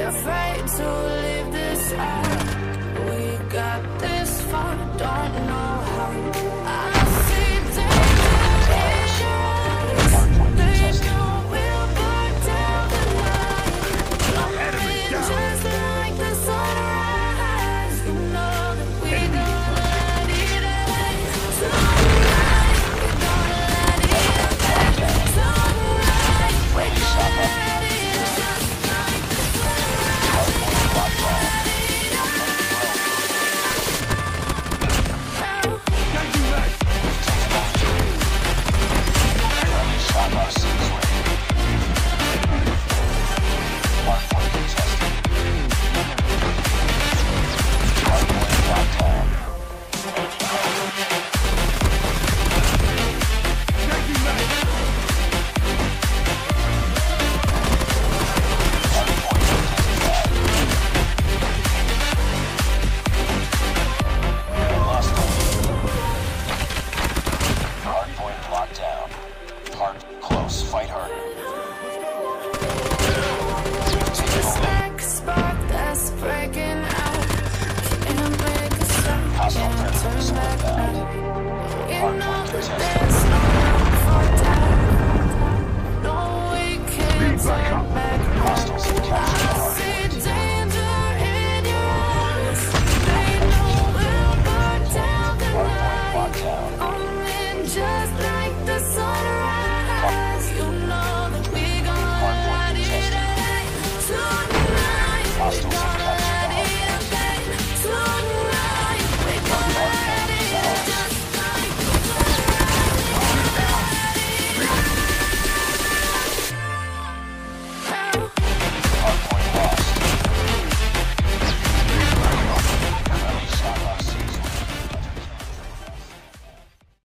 afraid to leave this out. We got this far, don't know how. I see dangers. They know we'll burn down the night. Something just like the sunrise. You know that we gonna let it end. Tonight, we gonna let it end. Tonight, we gonna let it end. Hostile presence. Turn back now. Hardpoint contested.